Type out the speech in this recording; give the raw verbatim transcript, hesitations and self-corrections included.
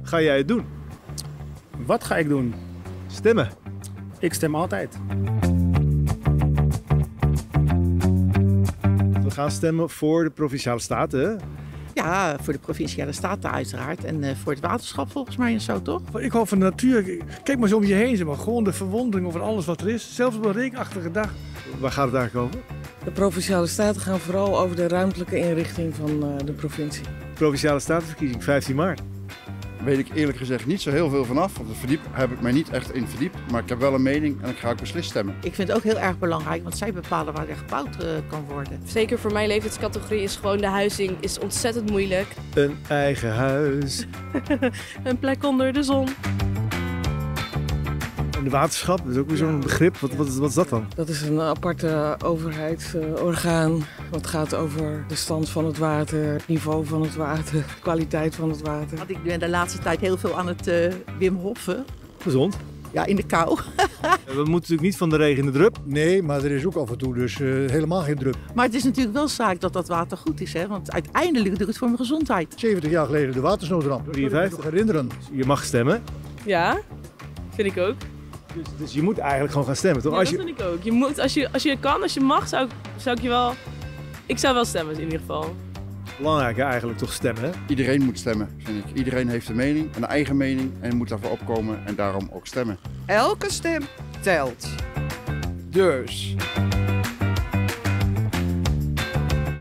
ga jij het doen? Wat ga ik doen? Stemmen. Ik stem altijd. We gaan stemmen voor de Provinciale Staten, hè? Ja, voor de Provinciale Staten uiteraard. En uh, voor het waterschap volgens mij en zo, toch? Ik hou van de natuur. Kijk maar zo om je heen. Zeg maar. Gewoon de verwondering over alles wat er is. Zelfs op een regenachtige dag. Waar gaat het eigenlijk over? De Provinciale Staten gaan vooral over de ruimtelijke inrichting van uh, de provincie. Provinciale Statenverkiezing, vijftien maart. Daar weet ik eerlijk gezegd niet zo heel veel vanaf. Want verdiep heb ik mij niet echt in verdiept. Maar ik heb wel een mening en ik ga ook beslist stemmen. Ik vind het ook heel erg belangrijk, want zij bepalen waar er gebouwd uh, kan worden. Zeker voor mijn leeftijdscategorie is gewoon de huizing is ontzettend moeilijk. Een eigen huis. Een plek onder de zon. En de waterschap, dat is ook weer zo'n begrip. Wat, wat, wat is dat dan? Dat is een aparte overheidsorgaan. Wat gaat over de stand van het water, het niveau van het water, de kwaliteit van het water. Want ik ben de laatste tijd heel veel aan het uh, Wim Hoffen. Gezond. Ja, in de kou. We moeten natuurlijk niet van de regen in de drup. Nee, maar er is ook af en toe dus uh, helemaal geen drup. Maar het is natuurlijk wel zaak dat dat water goed is, hè? Want uiteindelijk doe ik het voor mijn gezondheid. zeventig jaar geleden de watersnoodramp. drieënvijftig. Ik me herinneren. Je mag stemmen. Ja, vind ik ook. Dus, dus je moet eigenlijk gewoon gaan stemmen, toch? Ja, als dat je... vind ik ook. Je moet, als je, als je kan, als je mag, zou ik, zou ik je wel... Ik zou wel stemmen in ieder geval. Belangrijk hè, eigenlijk toch stemmen, hè? Iedereen moet stemmen, vind ik. Iedereen heeft een mening, een eigen mening en moet daarvoor opkomen en daarom ook stemmen. Elke stem telt. Dus...